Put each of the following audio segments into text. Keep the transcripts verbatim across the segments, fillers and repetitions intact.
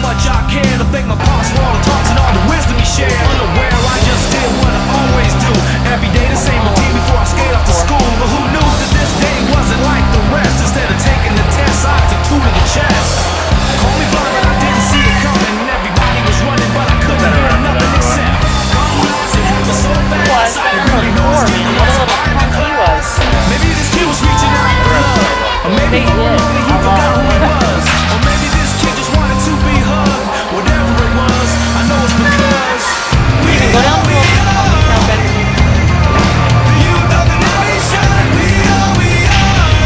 much I care to thank my pops for all the talks and all the wisdom he shared. Unaware, I just did what I always do. Every day the same routine before I skate off to school. But who knew that this day wasn't like the rest? Instead of taking the test, I took two to the chest. Call me blind, but I didn't see it coming. Everybody was running, but I couldn't hear nothing except God knows it happened so fast. I didn't really know it's getting worse. Maybe this kid was reaching out for love, or maybe for a moment he forgot who he was, or maybe this kid just wanted to be hugged. Whatever it was, I know it's because we are, we are the youth of the nation. We are, we are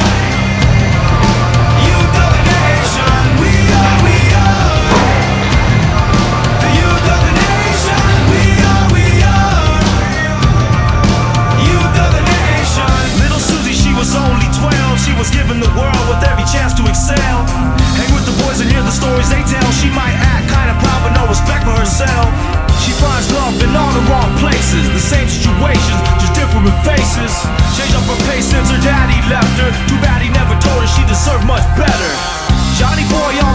youth of the nation. We are, we are the youth of the nation. We are, we are youth of the nation. Little Susie, she was only twelve. She was given the world with every chance to excel. Hang with the boys and hear the stories they tell. She might act kinda proud but no respect for herself. She finds love in all the wrong places. The same situations, just different faces. Changed up her pace since her daddy left her. Too bad he never told her she deserved much better. Johnny boy